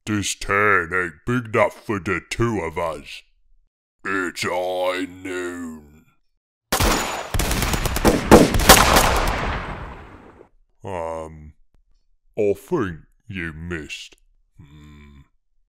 This town ain't big enough for the two of us. It's high noon. I think you missed.